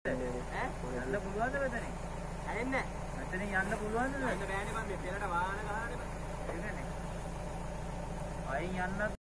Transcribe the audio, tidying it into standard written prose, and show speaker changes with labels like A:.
A: යන්න පුළුවන්ද මෙතනින්? ඇහෙන්නේ නැහැ. මෙතනින් යන්න පුළුවන්ද? යන්න බෑනේ මම මෙතනට වාහන ගහන්නේ. එන්නනේ. අයින් යන්න